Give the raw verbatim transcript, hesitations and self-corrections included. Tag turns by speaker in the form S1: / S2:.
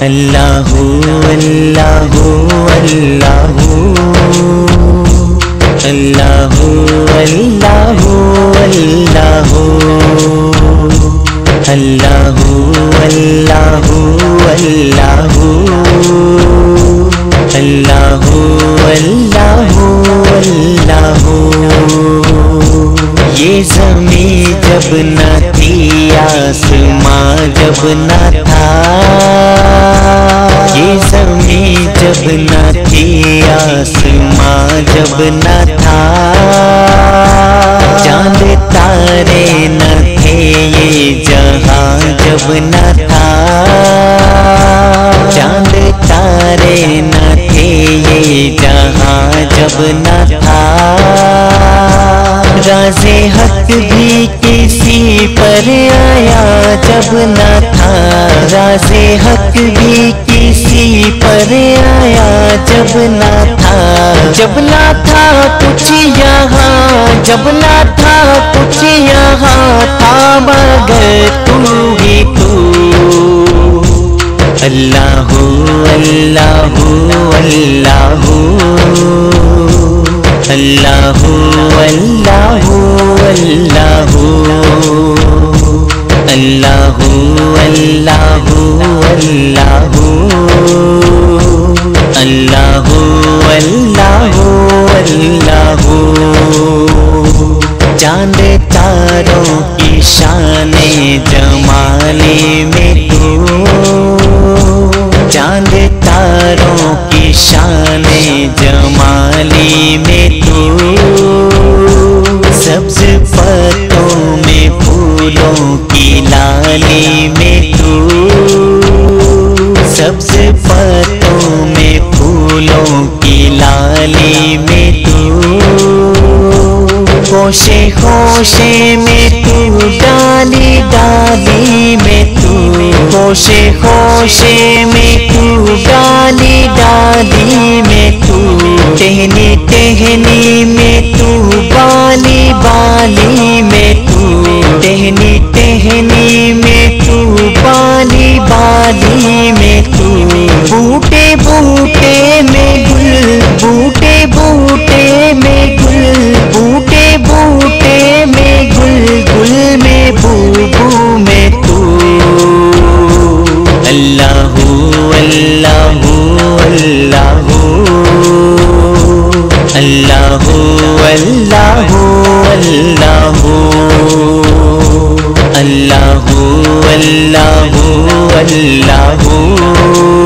S1: अल्लाहु अल्लाहु अल्लाहु अल्लाहु अल्लाहु अल्लाहु अल्लाहु अल्लाहु अल्लाहु अल्लाहु अल्लाहु अल्लाहु। ये ज़मीं जब न थी आसमां जब न था, ये ज़मीं जब न थी आसमां जब न था, चांद तारे न थे ये जहां जब न था, चांद तारे न थे ये जहां जब न था, राज़े हक भी किसी पर आया जब न था, राज़े हक भी किसी पर आया जब न था, जब न था कुछ यहाँ, जब न था कुछ यहाँ था मगर तू ही तू। अल्लाहु अल्लाहु अल्लाहु अल्लाहु अल्लाहु अल्लाहु अल्लाहु अल्लाहु अल्लाहु अल्लाहु अल्लाहु अल्लाहु। चांद तारों की शाने जमाले में तू, चांद तारों की शाने जमाली में तू, सब्ज पत्तों में फूलों की लाली में तू, सब्ज पत्तों में फूलों की लाली में तू, होशे होशे में तू डाली डाली में तू, होशे होशे में तू डाली डाली में तू, टहनी टहनी में तू बाली बाली में तू, टहनी टहनी में तू बाली बाली में तू, बूटे बूटे में गुल, बूटे बूटे में गुल, बूटे बूटे में गुल, गुल में बू बू में तू। अल्लाहु अल्लाहु अल्लाहु अल्लाहु अल्लाहु अल्लाहु अल्लाहु अल्लाहु अल्लाहु